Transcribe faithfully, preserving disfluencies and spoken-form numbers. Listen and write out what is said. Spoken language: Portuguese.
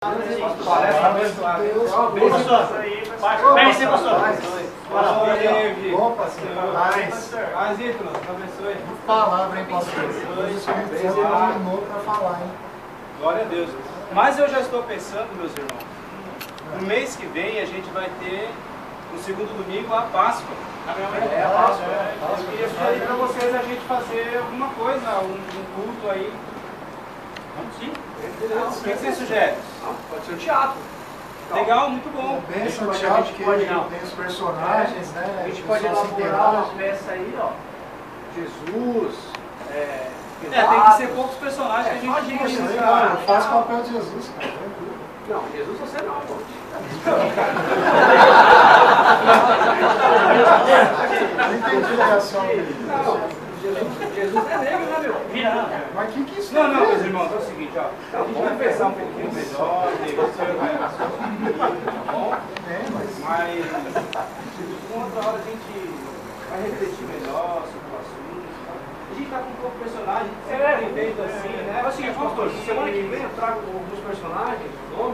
Parece abençoado. Bem, pastor. Pega sim, pastor. Bom, pastor. Mais. Mais, Ítalo. Abençoe. Palavra, hein, pastor? O Espírito Santo iluminou para falar, hein? Glória a Deus. Mas eu já estou pensando, meus irmãos, no mês que vem a gente vai ter, no segundo domingo, a Páscoa. É, a Páscoa. Eu queria sugerir para vocês a gente fazer alguma coisa, um, um culto aí. Vamos sim. O que vocês sugerem? Pode ser um teatro. Legal, muito bom. É bem A sorteado, gente porque pode- tem os personagens, né? A gente o pode pessoal se elaborar interar. uma peça aí, ó. Jesus, é... É, tem que ser poucos personagens que a É, gente só Isso aí, gente, cara, eu cara. faço papel de Jesus, cara. tranquilo. Não, Jesus você não, pô. Não entendi a reação dele. Não, Jesus, Jesus é negro, né, meu? Vira. Mas o que que isso Não, não, tem? meus irmãos, é o seguinte, ó. A gente vai pensar um pouquinho melhor, você vai tá bom? É, mas... Mas uma outra hora a gente vai refletir melhor sobre o assunto. A gente tá com um pouco de personagem, sempre tem feito assim, né? É o seguinte, pastor, semana que vem eu trago alguns personagens, nomes,